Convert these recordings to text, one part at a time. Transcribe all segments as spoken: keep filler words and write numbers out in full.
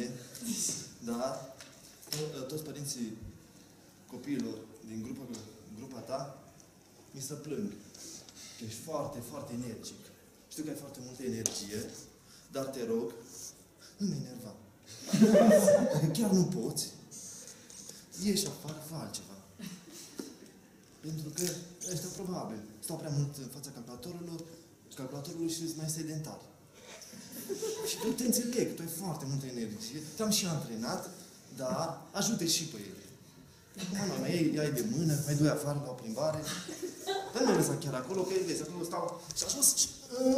mele, dar to toți părinții copiilor din grupa, grupa ta mi se plâng că ești foarte, foarte energic. Știu că ai foarte multă energie, dar te rog, nu mă enerva. Chiar nu poți. Ieși afară, fă altceva. Pentru că ăștia probabil stau prea mult în fața calculatorului, calculatorului și sunt mai sedentari. Și tu te înțeleg, tu ai foarte multă energie, te-am și antrenat, dar ajute și pe ele. Acum nu, mai iei, iai de mână, mai dui afară la o plimbare, dar nu lăsa chiar acolo, că vezi, acolo stau și a fost...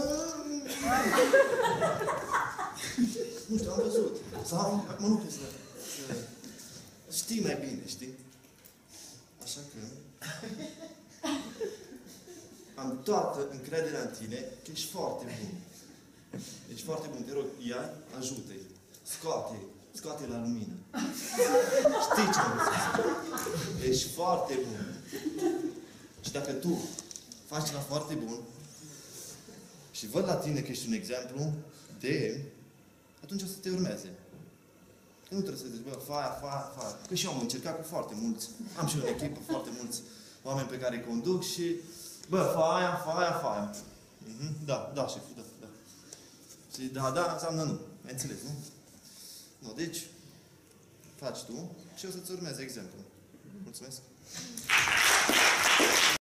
Nu știu, am văzut. Sau, acum nu pot să, să știi mai bine, știi? Așa că... Am toată încrederea în tine că ești foarte bun. Ești foarte bun, te rog, ia, ajută-i. Scoate-i, scoate-i la lumină. Știi ce am zis? Ești foarte bun. Și dacă tu faci ceva foarte bun și văd la tine că ești un exemplu de, atunci o să te urmeze. Că nu trebuie să zici, bă, faia, faia, faia. Că și eu am încercat cu foarte mulți. Am și o echipă, foarte mulți oameni pe care îi conduc și, bă, faia, faia, faia. Mm-hmm. Da, da, șeful, da, da. Și da, da, înseamnă nu. Ai înțeles, nu? Nu, deci, faci tu și o să-ți urmeze exemplu. Mulțumesc!